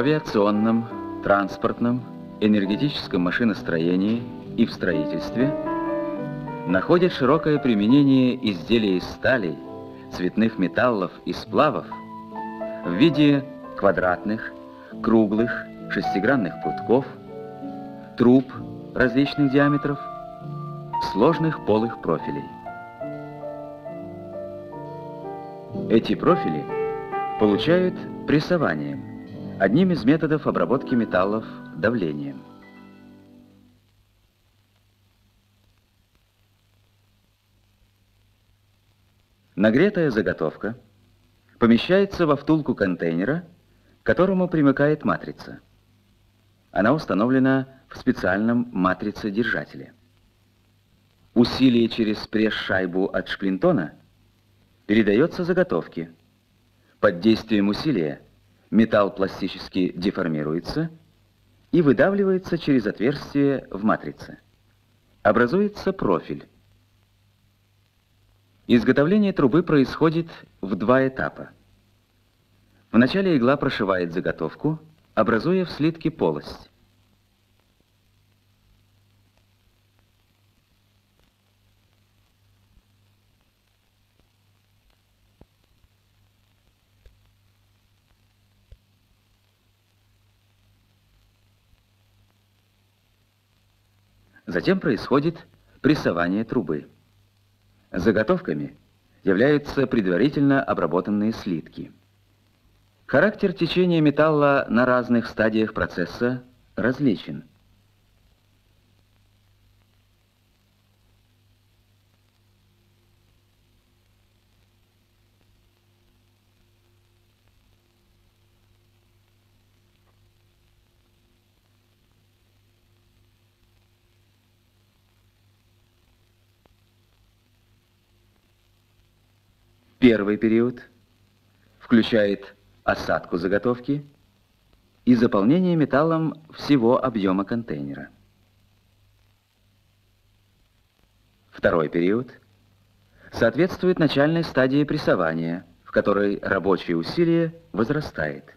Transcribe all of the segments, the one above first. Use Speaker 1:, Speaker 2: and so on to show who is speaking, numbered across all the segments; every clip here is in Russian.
Speaker 1: авиационном, транспортном, энергетическом машиностроении и в строительстве находят широкое применение изделия из стали, цветных металлов и сплавов в виде квадратных, круглых, шестигранных прутков, труб различных диаметров, сложных полых профилей. Эти профили получают прессованием, одним из методов обработки металлов давлением. Нагретая заготовка помещается во втулку контейнера, к которому примыкает матрица. Она установлена в специальном матрицедержателе. Усилие через пресс-шайбу от шплинтона передается заготовке. Под действием усилия металл пластически деформируется и выдавливается через отверстие в матрице. Образуется профиль. Изготовление трубы происходит в два этапа. Вначале игла прошивает заготовку, образуя в слитке полость. Затем происходит прессование трубы. Заготовками являются предварительно обработанные слитки. Характер течения металла на разных стадиях процесса различен. Первый период включает осадку заготовки и заполнение металлом всего объема контейнера. Второй период соответствует начальной стадии прессования, в которой рабочее усилие возрастает.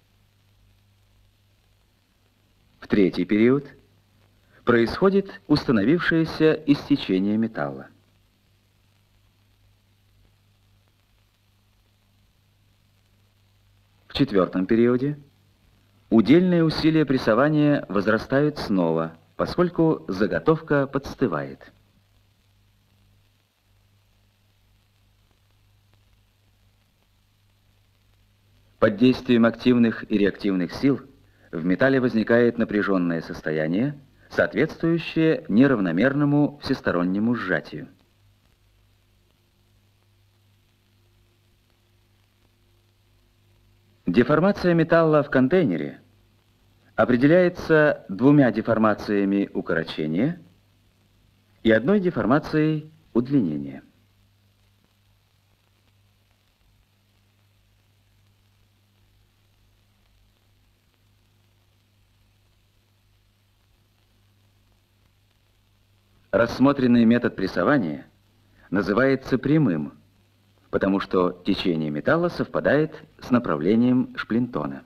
Speaker 1: В третий период происходит установившееся истечение металла. В четвертом периоде удельные усилия прессования возрастают снова, поскольку заготовка подстывает. Под действием активных и реактивных сил в металле возникает напряженное состояние, соответствующее неравномерному всестороннему сжатию. Деформация металла в контейнере определяется двумя деформациями укорочения и одной деформацией удлинения. Рассмотренный метод прессования называется прямым, потому что течение металла совпадает с направлением шплинтона.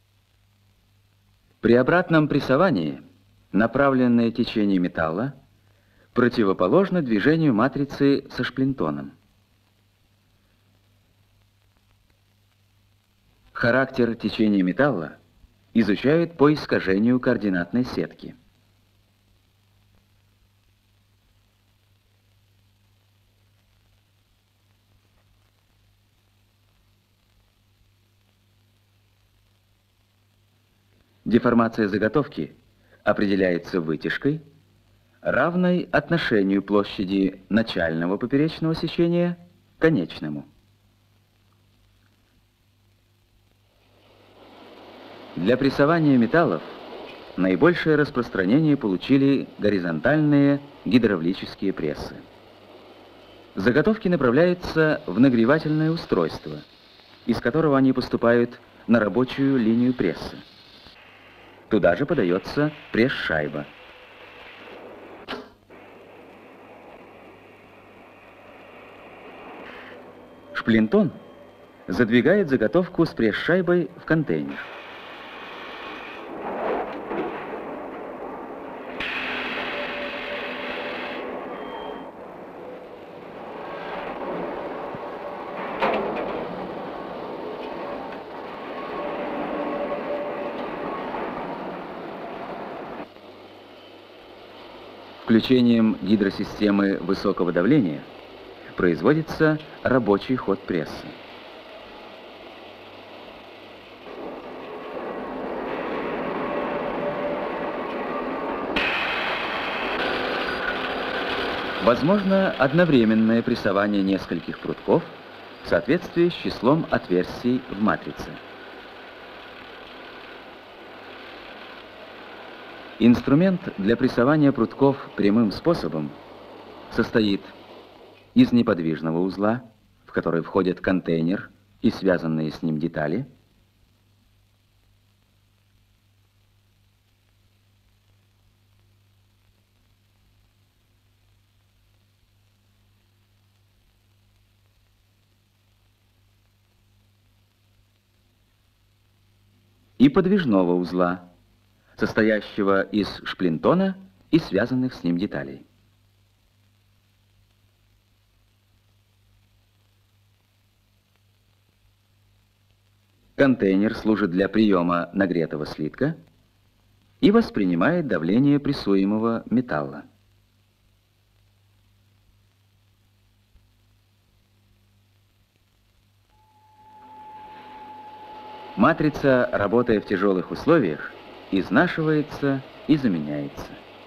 Speaker 1: При обратном прессовании направленное течение металла противоположно движению матрицы со шплинтоном. Характер течения металла изучают по искажению координатной сетки. Деформация заготовки определяется вытяжкой, равной отношению площади начального поперечного сечения к конечному. Для прессования металлов наибольшее распространение получили горизонтальные гидравлические прессы. Заготовки направляются в нагревательное устройство, из которого они поступают на рабочую линию пресса. Туда же подается пресс-шайба. Шплинтон задвигает заготовку с пресс-шайбой в контейнер. Включением гидросистемы высокого давления производится рабочий ход прессы. Возможно одновременное прессование нескольких прутков в соответствии с числом отверстий в матрице. Инструмент для прессования прутков прямым способом состоит из неподвижного узла, в который входит контейнер и связанные с ним детали, и подвижного узла, состоящего из шплинтона и связанных с ним деталей. Контейнер служит для приема нагретого слитка и воспринимает давление прессуемого металла. Матрица, работая в тяжелых условиях, изнашивается и заменяется.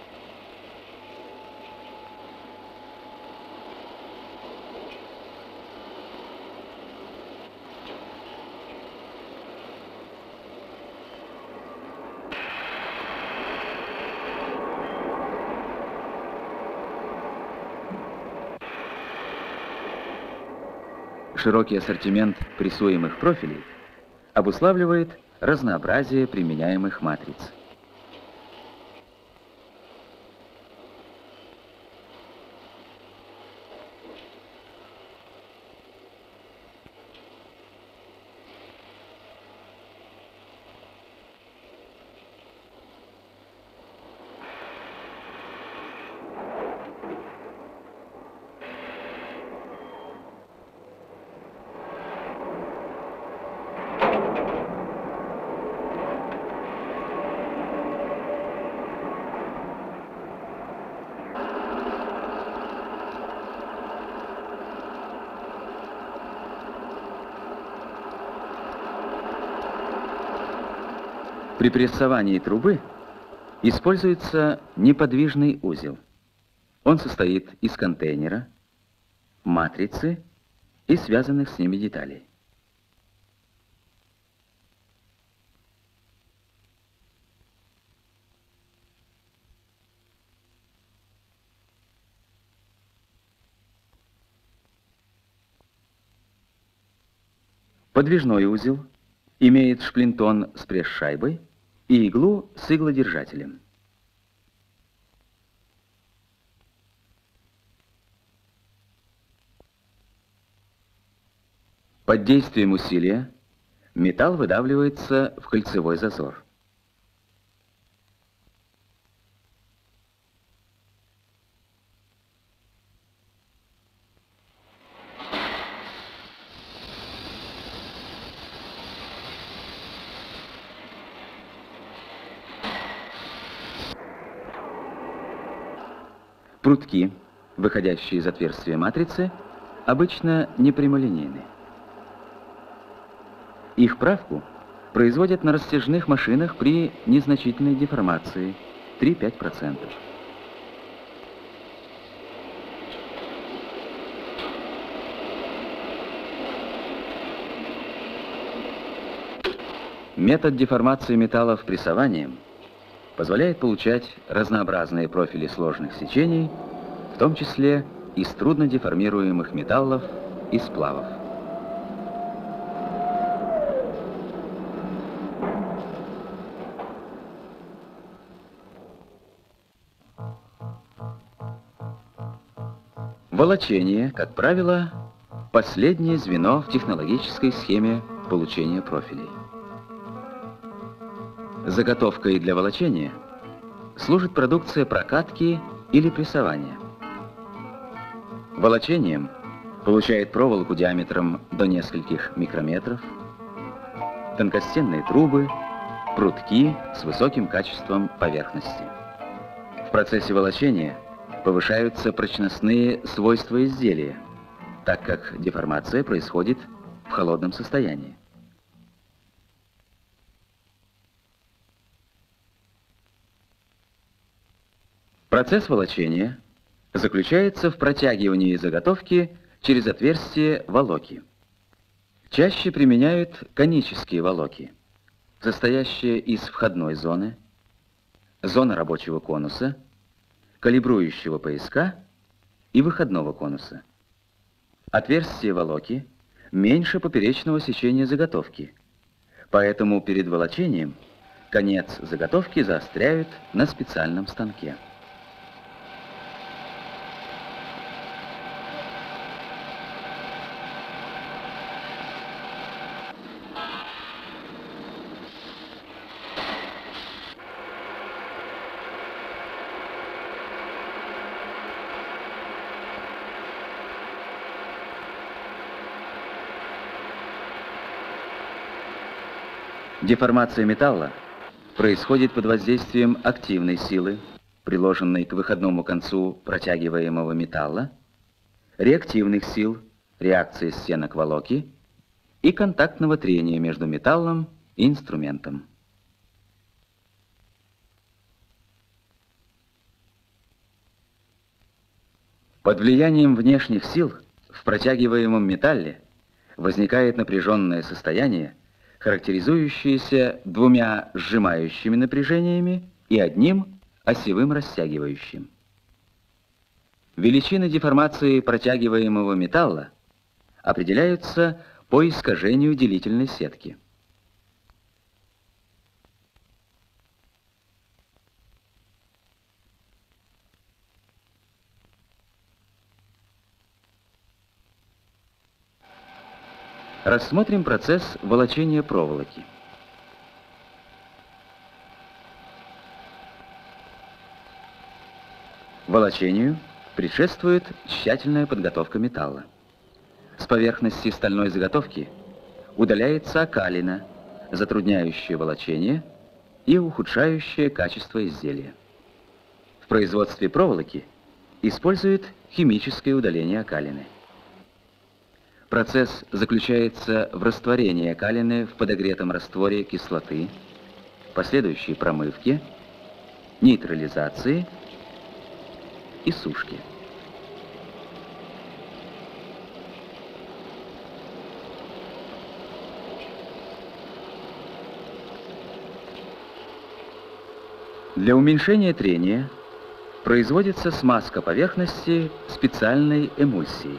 Speaker 1: Широкий ассортимент прессуемых профилей обуславливает разнообразие применяемых матриц. При прессовании трубы используется неподвижный узел. Он состоит из контейнера, матрицы и связанных с ними деталей. Подвижной узел имеет шплинтон с пресс-шайбой и иглу с иглодержателем. Под действием усилия металл выдавливается в кольцевой зазор. Прутки, выходящие из отверстия матрицы, обычно не прямолинейны. Их правку производят на растяжных машинах при незначительной деформации 3-5%. Метод деформации металлов прессованием позволяет получать разнообразные профили сложных сечений, в том числе из трудно деформируемых металлов и сплавов. Волочение, как правило, последнее звено в технологической схеме получения профилей. Заготовкой для волочения служит продукция прокатки или прессования. Волочением получает проволоку диаметром до нескольких микрометров, тонкостенные трубы, прутки с высоким качеством поверхности. В процессе волочения Повышаются прочностные свойства изделия, так как деформация происходит в холодном состоянии. Процесс волочения заключается в протягивании заготовки через отверстие волоки. Чаще применяют конические волоки, состоящие из входной зоны, зоны рабочего конуса, калибрующего пояска и выходного конуса. Отверстие волоки меньше поперечного сечения заготовки, поэтому перед волочением конец заготовки заостряют на специальном станке. Деформация металла происходит под воздействием активной силы, приложенной к выходному концу протягиваемого металла, реактивных сил, реакции стенок волоки и контактного трения между металлом и инструментом. Под влиянием внешних сил в протягиваемом металле возникает напряженное состояние, характеризующееся двумя сжимающими напряжениями и одним осевым растягивающим. Величины деформации протягиваемого металла определяются по искажению делительной сетки. Рассмотрим процесс волочения проволоки. Волочению предшествует тщательная подготовка металла. С поверхности стальной заготовки удаляется окалина, затрудняющая волочение и ухудшающая качество изделия. В производстве проволоки используют химическое удаление окалины. Процесс заключается в растворении окалины в подогретом растворе кислоты, последующей промывке, нейтрализации и сушке. Для уменьшения трения производится смазка поверхности специальной эмульсией.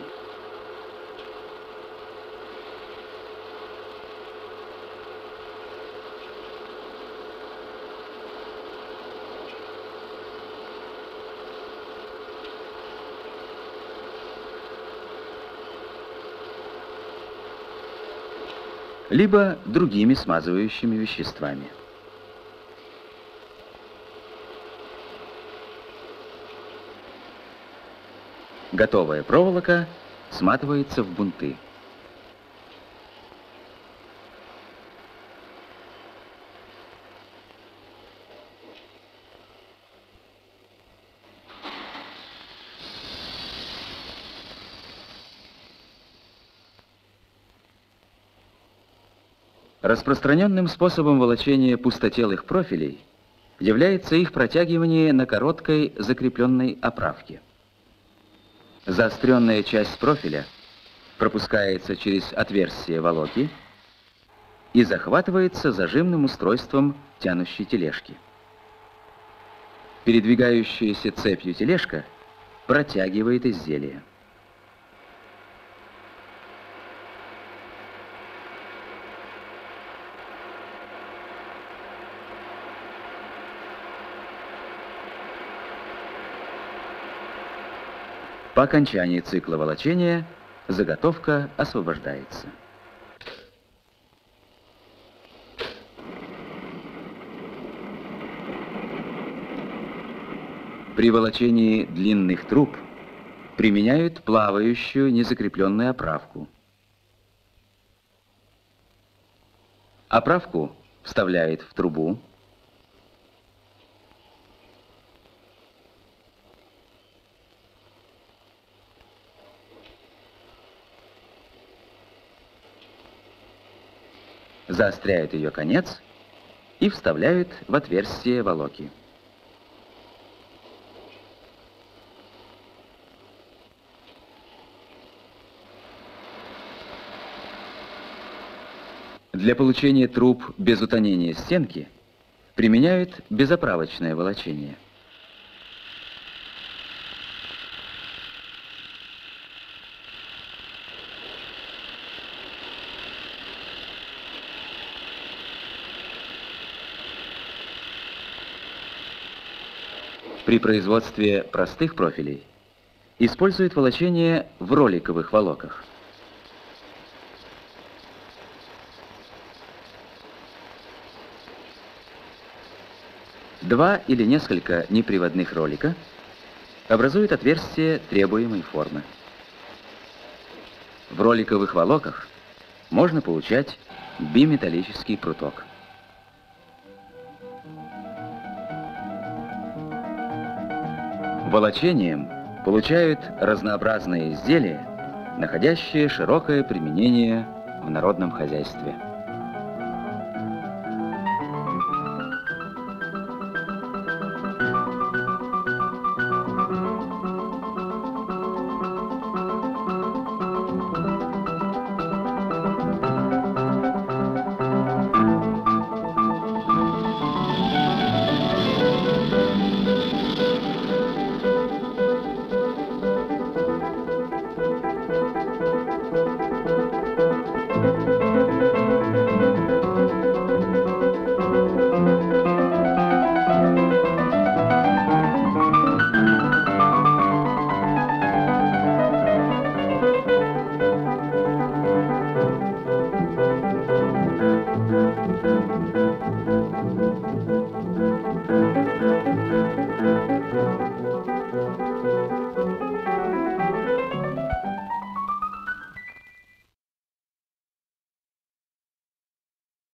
Speaker 1: Либо другими смазывающими веществами. Готовая проволока сматывается в бунты. Распространенным способом волочения пустотелых профилей является их протягивание на короткой закрепленной оправке. Заостренная часть профиля пропускается через отверстие волоки и захватывается зажимным устройством тянущей тележки. Передвигающаяся цепью тележка протягивает изделие. По окончании цикла волочения заготовка освобождается. При волочении длинных труб применяют плавающую незакрепленную оправку. Оправку вставляют в трубу, заостряют ее конец и вставляют в отверстие волоки. Для получения труб без утонения стенки применяют безоправочное волочение. При производстве простых профилей используют волочение в роликовых волоках. Два или несколько неприводных ролика образуют отверстие требуемой формы. В роликовых волоках можно получать биметаллический пруток. Волочением получают разнообразные изделия, находящие широкое применение в народном хозяйстве.